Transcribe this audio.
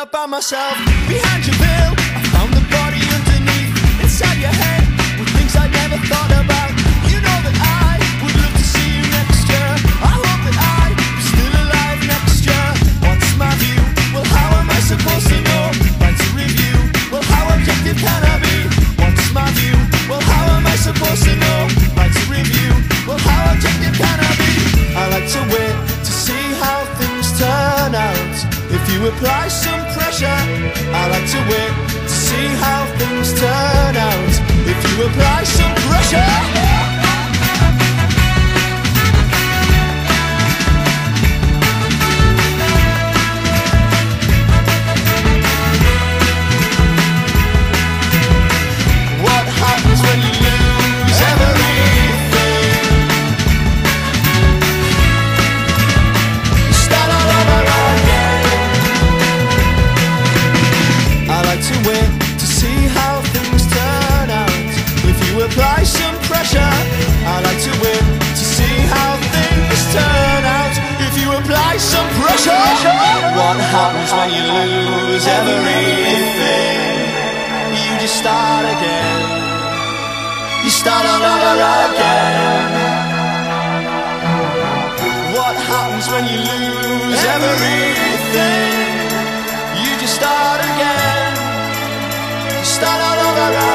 out by myself. Behind your veil, I found the body underneath. Inside your head, with things I never thought about. You know that I would love to see you next year. I hope that I'm still alive next year. What's my view? Well, how am I supposed to know? What's a review? Well, how objective can I be? What's my view? Well, how am I supposed to know? What's a review? Well, how objective can I be? I like to wait to see how things turn out. If you apply some pressure, I like to wait to see how things turn out. If you apply some pressure. What happens when you lose everything? You start all over again. I like to wait to see how things turn out. If you apply some pressure, I like to wait to see how things turn out. If you apply some pressure. What happens when you lose everything? You just start again. You start all over again. What happens when you lose everything? You just start again. You start all over again.